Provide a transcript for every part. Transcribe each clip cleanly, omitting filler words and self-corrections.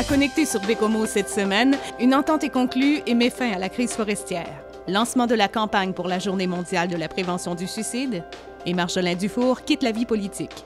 À connecter sur Bécomo cette semaine, une entente est conclue et met fin à la crise forestière. Lancement de la campagne pour la Journée mondiale de la prévention du suicide et Marjolin Dufour quitte la vie politique.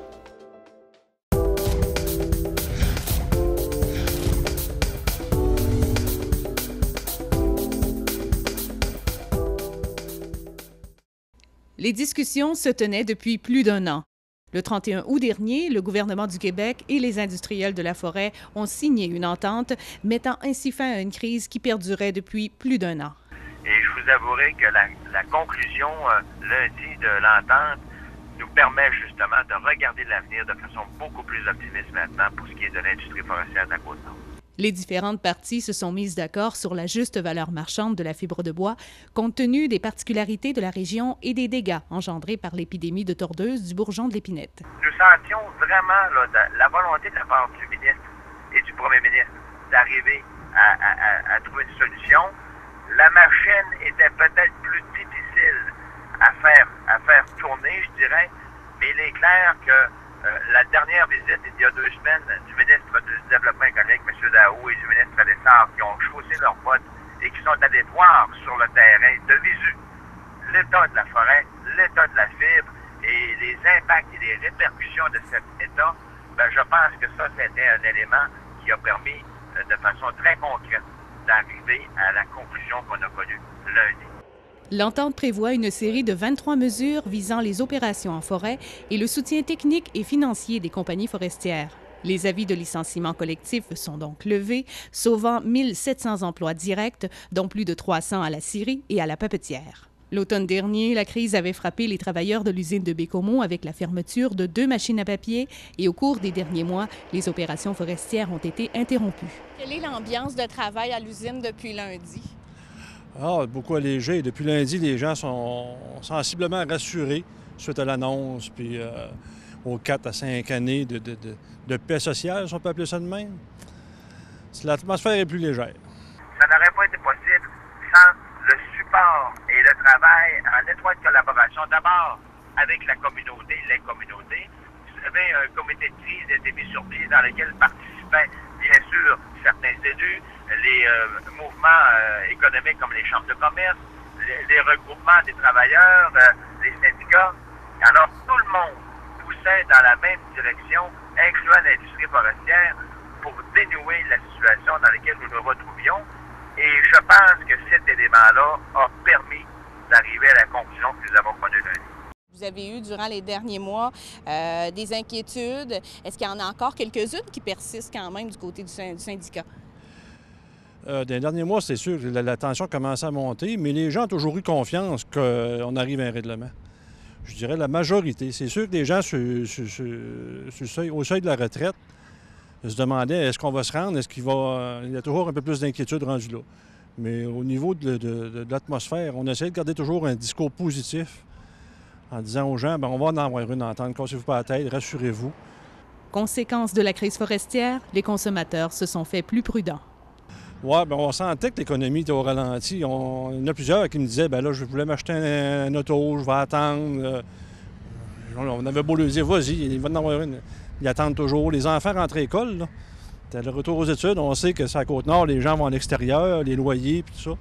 Les discussions se tenaient depuis plus d'un an. Le 31 août dernier, le gouvernement du Québec et les industriels de la forêt ont signé une entente mettant ainsi fin à une crise qui perdurait depuis plus d'un an. Et je vous avouerai que la conclusion lundi de l'entente nous permet justement de regarder l'avenir de façon beaucoup plus optimiste maintenant pour ce qui est de l'industrie forestière de la Côte-Nord. Les différentes parties se sont mises d'accord sur la juste valeur marchande de la fibre de bois, compte tenu des particularités de la région et des dégâts engendrés par l'épidémie de tordeuse du bourgeon de l'épinette. Nous sentions vraiment la volonté de la part du ministre et du premier ministre d'arriver à trouver une solution. La machine était peut-être plus difficile à faire tourner, je dirais, mais il est clair que la dernière visite, il y a 2 semaines, du ministre du Développement économique, M. Daou, et du ministre Lessard, qui ont chaussé leurs bottes et qui sont allés voir sur le terrain de visu l'état de la forêt, l'état de la fibre et les impacts et les répercussions de cet état, je pense que ça, c'était un élément qui a permis de façon très concrète d'arriver à la conclusion qu'on a connue lundi. L'entente prévoit une série de 23 mesures visant les opérations en forêt et le soutien technique et financier des compagnies forestières. Les avis de licenciement collectif sont donc levés, sauvant 1 700 emplois directs, dont plus de 300 à la scierie et à la papetière. L'automne dernier, la crise avait frappé les travailleurs de l'usine de Bécomo avec la fermeture de 2 machines à papier et au cours des derniers mois, les opérations forestières ont été interrompues. Quelle est l'ambiance de travail à l'usine depuis lundi? Beaucoup allégé. Depuis lundi, les gens sont sensiblement rassurés suite à l'annonce, puis aux 4 à 5 années de paix sociale, si on peut appeler ça de même. L'atmosphère est plus légère. Ça n'aurait pas été possible sans le support et le travail en étroite collaboration, d'abord avec la communauté, les communautés. Vous savez, un comité de crise a été mis sur pied dans lequel participaient, bien sûr, certains élus, les mouvements économiques comme les chambres de commerce, les regroupements des travailleurs, les syndicats. Alors, tout le monde poussait dans la même direction, incluant l'industrie forestière, pour dénouer la situation dans laquelle nous nous retrouvions. Et je pense que cet élément-là a permis d'arriver à la conclusion que nous avons connue lundi. Vous avez eu, durant les derniers mois, des inquiétudes. Est-ce qu'il y en a encore quelques-unes qui persistent quand même du côté du syndicat? Dans les derniers mois, c'est sûr que la tension commence à monter, mais les gens ont toujours eu confiance qu'on arrive à un règlement. Je dirais la majorité. C'est sûr que les gens au seuil de la retraite se demandaient est-ce qu'on va se rendre, il y a toujours un peu plus d'inquiétude rendue là. Mais au niveau de l'atmosphère, on essaie de garder toujours un discours positif en disant aux gens, on va en avoir une entente, cassez-vous pas la tête, rassurez-vous. Conséquence de la crise forestière, les consommateurs se sont fait plus prudents. Oui, on sentait que l'économie était au ralenti. Il y en a plusieurs qui me disaient, là, je voulais m'acheter un auto, je vais attendre. On avait beau leur dire, vas-y, il va en avoir une. Ils attendent toujours. Les enfants rentrent à l'école, là. Le retour aux études, on sait que c'est à Côte-Nord, les gens vont à l'extérieur, les loyers, puis tout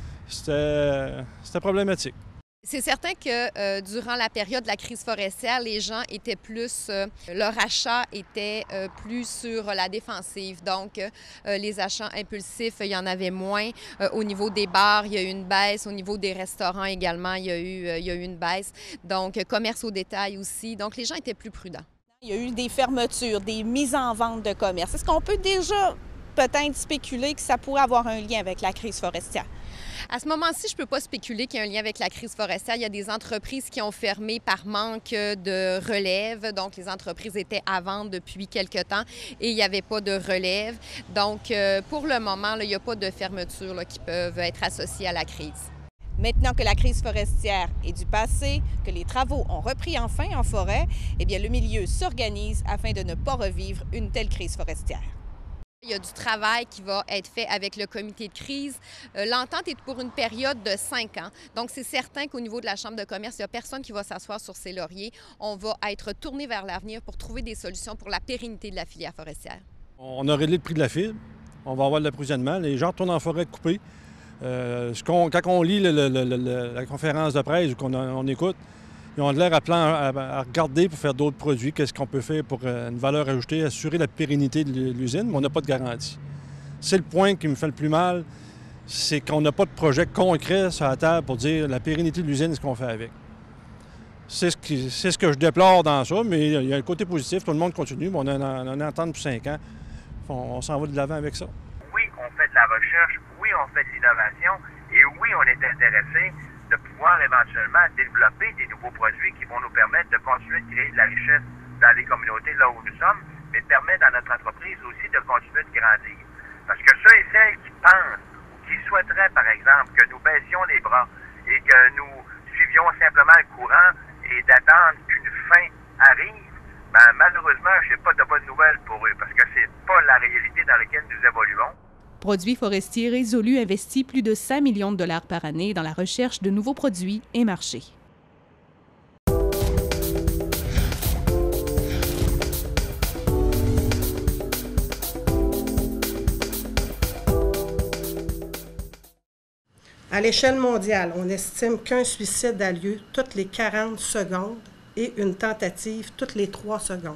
ça. C'était problématique. C'est certain que durant la période de la crise forestière, les gens étaient plus, leur achat était plus sur la défensive. Donc, les achats impulsifs, il y en avait moins. Au niveau des bars, il y a eu une baisse. Au niveau des restaurants également, il y a eu une baisse. Donc, commerce au détail aussi. Donc, les gens étaient plus prudents. Il y a eu des fermetures, des mises en vente de commerce. Est-ce qu'on peut déjà peut-être spéculer que ça pourrait avoir un lien avec la crise forestière? À ce moment-ci, je ne peux pas spéculer qu'il y a un lien avec la crise forestière. Il y a des entreprises qui ont fermé par manque de relève. Donc, les entreprises étaient à vendre depuis quelque temps et il n'y avait pas de relève. Donc, pour le moment, il n'y a pas de fermeture qui peuvent être associées à la crise. Maintenant que la crise forestière est du passé, que les travaux ont repris enfin en forêt, eh bien, le milieu s'organise afin de ne pas revivre une telle crise forestière. Il y a du travail qui va être fait avec le comité de crise. L'entente est pour une période de 5 ans. Donc, c'est certain qu'au niveau de la Chambre de commerce, il n'y a personne qui va s'asseoir sur ses lauriers. On va être tourné vers l'avenir pour trouver des solutions pour la pérennité de la filière forestière. On a réglé le prix de la fibre. On va avoir de l'approvisionnement. Les gens retournent en forêt coupée. Quand on lit la conférence de presse ou qu'on écoute, ils ont l'air à regarder pour faire d'autres produits. Qu'est-ce qu'on peut faire pour une valeur ajoutée, assurer la pérennité de l'usine, mais on n'a pas de garantie. C'est le point qui me fait le plus mal, c'est qu'on n'a pas de projet concret sur la table pour dire la pérennité de l'usine, ce qu'on fait avec. C'est ce que je déplore dans ça, mais il y a un côté positif. Tout le monde continue, mais on en entend depuis 5 ans. On s'en va de l'avant avec ça. Oui, on fait de la recherche, oui, on fait de l'innovation, et oui, on est intéressé de pouvoir éventuellement développer des nouveaux produits qui vont nous permettre de continuer de créer de la richesse dans les communautés là où nous sommes, mais permettre à notre entreprise aussi de continuer de grandir. Parce que ceux et celles qui pensent ou qui souhaiteraient, par exemple, que nous baissions les bras et que nous suivions simplement le courant et d'attendre qu'une fin arrive, ben, malheureusement, je n'ai pas de bonnes nouvelles pour eux parce que c'est pas la réalité dans laquelle nous évoluons. Produits forestiers Résolu investit plus de 5 millions de dollars par année dans la recherche de nouveaux produits et marchés. À l'échelle mondiale, on estime qu'un suicide a lieu toutes les 40 secondes et une tentative toutes les 3 secondes.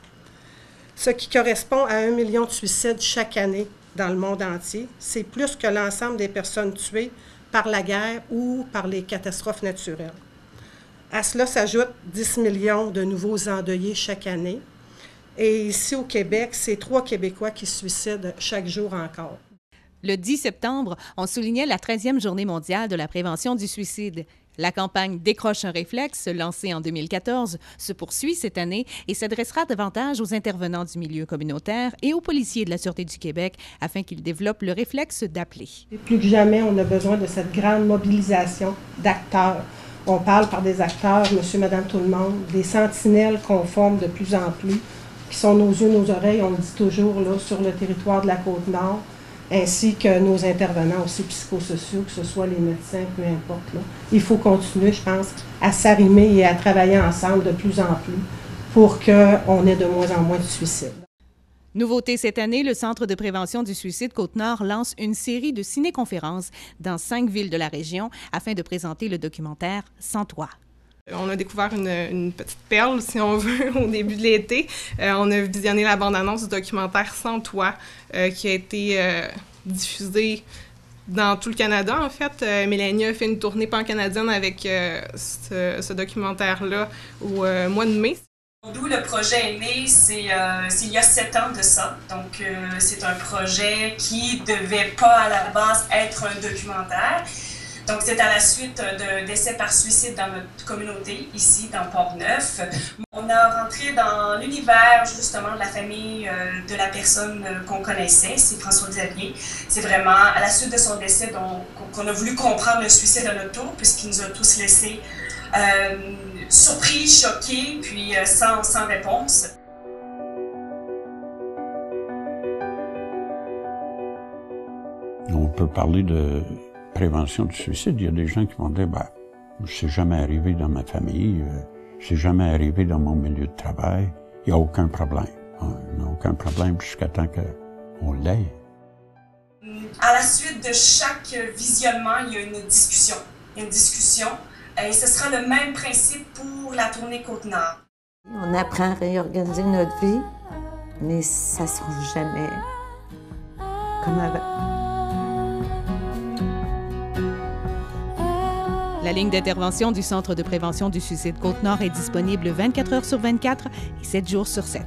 Ce qui correspond à 1 million de suicides chaque année dans le monde entier. C'est plus que l'ensemble des personnes tuées par la guerre ou par les catastrophes naturelles. À cela s'ajoutent 10 millions de nouveaux endeuillés chaque année. Et ici au Québec, c'est 3 Québécois qui se suicident chaque jour encore. Le 10 septembre, on soulignait la 13e journée mondiale de la prévention du suicide. La campagne Décroche un réflexe, lancée en 2014, se poursuit cette année et s'adressera davantage aux intervenants du milieu communautaire et aux policiers de la Sûreté du Québec afin qu'ils développent le réflexe d'appeler. Plus que jamais, on a besoin de cette grande mobilisation d'acteurs. On parle par des acteurs, monsieur, madame, tout le monde, des sentinelles qu'on forme de plus en plus, qui sont nos yeux, nos oreilles, on le dit toujours, là, sur le territoire de la Côte-Nord, ainsi que nos intervenants aussi psychosociaux, que ce soit les médecins, peu importe. Là. Il faut continuer, je pense, à s'arrimer et à travailler ensemble de plus en plus pour qu'on ait de moins en moins de suicides. Nouveauté cette année, le Centre de prévention du suicide Côte-Nord lance une série de ciné-conférences dans 5 villes de la région afin de présenter le documentaire Sans toi. On a découvert une petite perle, si on veut, au début de l'été. On a visionné la bande-annonce du documentaire Sans toi, qui a été diffusé dans tout le Canada, en fait. Mélanie a fait une tournée pan-canadienne avec ce documentaire-là au mois de mai. D'où le projet est né, c'est il y a 7 ans de ça. Donc, c'est un projet qui devait pas à la base être un documentaire. Donc, c'est à la suite de décès par suicide dans notre communauté, ici, dans Port-Neuf. On a rentré dans l'univers, justement, de la famille de la personne qu'on connaissait, c'est François Xavier. C'est vraiment à la suite de son décès qu'on a voulu comprendre le suicide à notre tour, puisqu'il nous a tous laissés surpris, choqués, puis sans réponse. On peut parler de prévention du suicide. Il y a des gens qui vont dire, c'est jamais arrivé dans ma famille, c'est jamais arrivé dans mon milieu de travail. Il n'y a aucun problème. Il n'y a aucun problème jusqu'à temps qu'on l'ait. À la suite de chaque visionnement, il y a une discussion. Et ce sera le même principe pour la tournée Côte-Nord. On apprend à réorganiser notre vie, mais ça ne sera jamais comme avant. La ligne d'intervention du Centre de prévention du suicide Côte-Nord est disponible 24 heures sur 24 et 7 jours sur 7.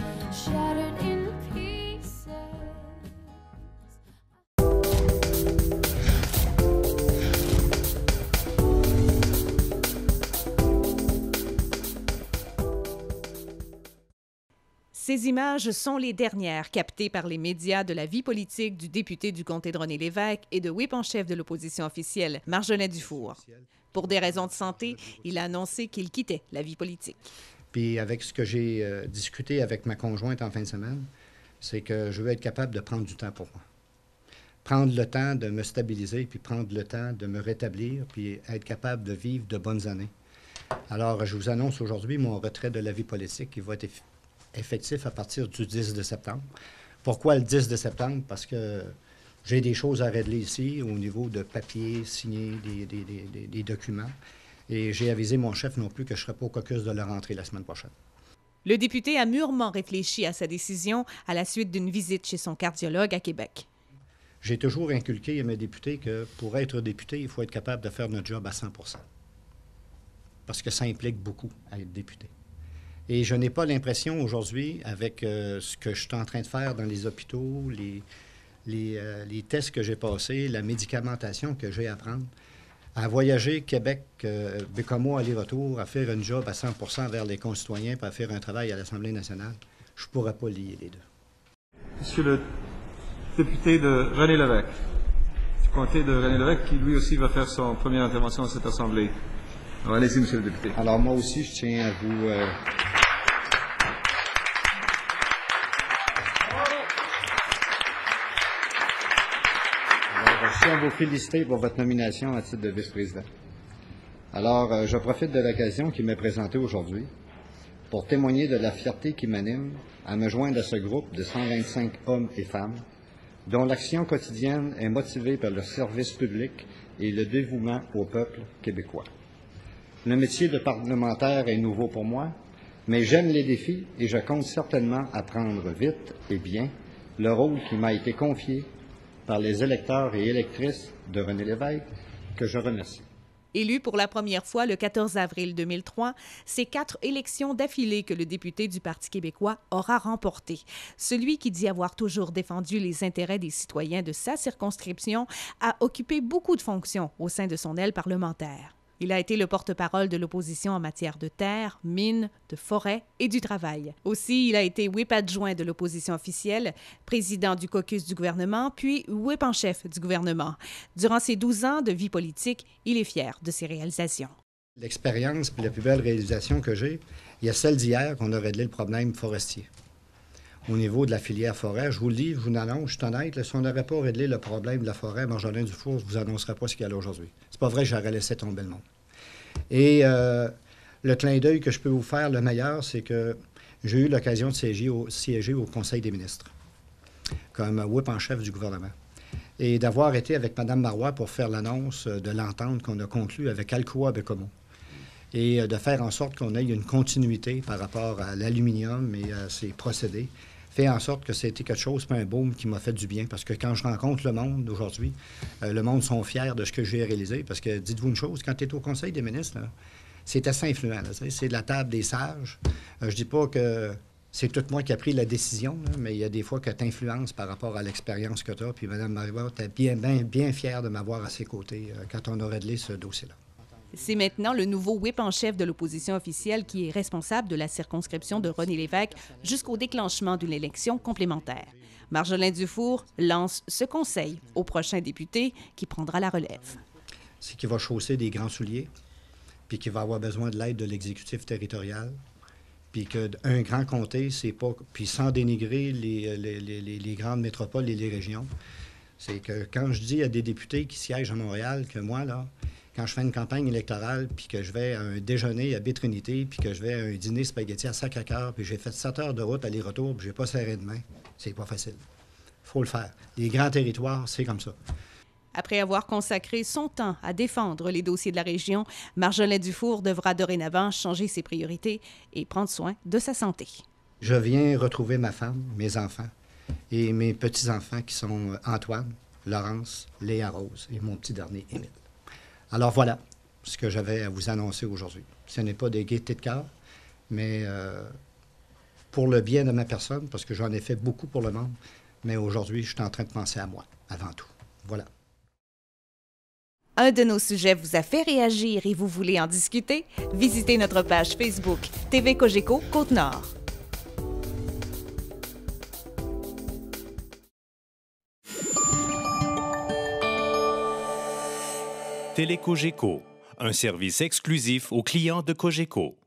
Ces images sont les dernières captées par les médias de la vie politique du député du comté de René-Lévesque et de whip en chef de l'opposition officielle, Marjolin Dufour. Pour des raisons de santé, il a annoncé qu'il quittait la vie politique. Puis avec ce que j'ai discuté avec ma conjointe en fin de semaine, c'est que je veux être capable de prendre du temps pour moi. Prendre le temps de me stabiliser, puis prendre le temps de me rétablir, puis être capable de vivre de bonnes années. Alors, je vous annonce aujourd'hui mon retrait de la vie politique qui va être effectif à partir du 10 de septembre. Pourquoi le 10 de septembre? Parce que j'ai des choses à régler ici au niveau de papier, signer des documents. Et j'ai avisé mon chef non plus que je ne serai pas au caucus de la rentrée la semaine prochaine. Le député a mûrement réfléchi à sa décision à la suite d'une visite chez son cardiologue à Québec. J'ai toujours inculqué à mes députés que pour être député, il faut être capable de faire notre job à 100 %. Parce que ça implique beaucoup à être député. Et je n'ai pas l'impression aujourd'hui, avec ce que je suis en train de faire dans les hôpitaux, les tests que j'ai passés, la médicamentation que j'ai à prendre, à voyager Québec, Bécomo, aller-retour, à faire un job à 100 % vers les concitoyens, puis à faire un travail à l'Assemblée nationale, je ne pourrais pas lier les deux. Monsieur le député de René Lévesque, du comté de René Lévesque, qui lui aussi va faire son première intervention dans cette Assemblée. Alors, allez-y, monsieur le député. Alors, moi aussi, je tiens à vous... Je tiens à vous féliciter pour votre nomination à titre de vice-président. Alors, je profite de l'occasion qui m'est présentée aujourd'hui pour témoigner de la fierté qui m'anime à me joindre à ce groupe de 125 hommes et femmes dont l'action quotidienne est motivée par le service public et le dévouement au peuple québécois. Le métier de parlementaire est nouveau pour moi, mais j'aime les défis et je compte certainement apprendre vite et bien le rôle qui m'a été confié par les électeurs et électrices de René Lévesque, que je remercie. Élu pour la première fois le 14 avril 2003, c'est 4 élections d'affilée que le député du Parti québécois aura remportées. Celui qui dit avoir toujours défendu les intérêts des citoyens de sa circonscription a occupé beaucoup de fonctions au sein de son aile parlementaire. Il a été le porte-parole de l'opposition en matière de terre, mines, de forêt et du travail. Aussi, il a été whip adjoint de l'opposition officielle, président du caucus du gouvernement, puis whip en chef du gouvernement. Durant ses 12 ans de vie politique, il est fier de ses réalisations. L'expérience et la plus belle réalisation que j'ai, il y a celle d'hier qu'on a réglé le problème forestier. Au niveau de la filière forêt, je vous le dis, je vous l'annonce, je suis honnête, là, si on n'aurait pas réglé le problème de la forêt, Marjolaine Dufour, je ne vous annoncerai pas ce qu'il y a là aujourd'hui. C'est pas vrai que j'aurais laissé tomber le monde. Et le clin d'œil que je peux vous faire, le meilleur, c'est que j'ai eu l'occasion de siéger au Conseil des ministres, comme whip en chef du gouvernement. Et d'avoir été avec Mme Marois pour faire l'annonce de l'entente qu'on a conclue avec Alcoa Bécomo. Et de faire en sorte qu'on ait une continuité par rapport à l'aluminium et à ses procédés, fait en sorte que c'était quelque chose, pas un baume qui m'a fait du bien. Parce que quand je rencontre le monde aujourd'hui, le monde sont fiers de ce que j'ai réalisé. Parce que, dites-vous une chose, quand tu es au Conseil des ministres, c'est assez influent. Là, c'est la table des sages. Je dis pas que c'est tout moi qui a pris la décision, là, mais il y a des fois que tu influences par rapport à l'expérience que tu as. Puis Mme Marois, tu es bien fière de m'avoir à ses côtés quand on a réglé ce dossier-là. C'est maintenant le nouveau whip en chef de l'opposition officielle qui est responsable de la circonscription de René Lévesque jusqu'au déclenchement d'une élection complémentaire. Marjolaine Dufour lance ce conseil au prochain député qui prendra la relève. C'est qu'il va chausser des grands souliers, puis qu'il va avoir besoin de l'aide de l'exécutif territorial, puis qu'un grand comté, c'est pas... Puis sans dénigrer les grandes métropoles et les régions, c'est que quand je dis à des députés qui siègent à Montréal que moi, là, quand je fais une campagne électorale, puis que je vais à un déjeuner à Baie-Trinité, puis que je vais à un dîner spaghetti à Sacré-Cœur, puis j'ai fait 7 heures de route aller-retour, puis j'ai pas serré de main, c'est pas facile. Faut le faire. Les grands territoires, c'est comme ça. Après avoir consacré son temps à défendre les dossiers de la région, Marjolaine Dufour devra dorénavant changer ses priorités et prendre soin de sa santé. Je viens retrouver ma femme, mes enfants et mes petits-enfants qui sont Antoine, Laurence, Léa Rose et mon petit dernier, Émile. Alors voilà ce que j'avais à vous annoncer aujourd'hui. Ce n'est pas des gaietés de cœur, mais pour le bien de ma personne, parce que j'en ai fait beaucoup pour le monde, mais aujourd'hui, je suis en train de penser à moi, avant tout. Voilà. Un de nos sujets vous a fait réagir et vous voulez en discuter? Visitez notre page Facebook TV Cogeco Côte-Nord. Télé Cogeco, un service exclusif aux clients de Cogeco.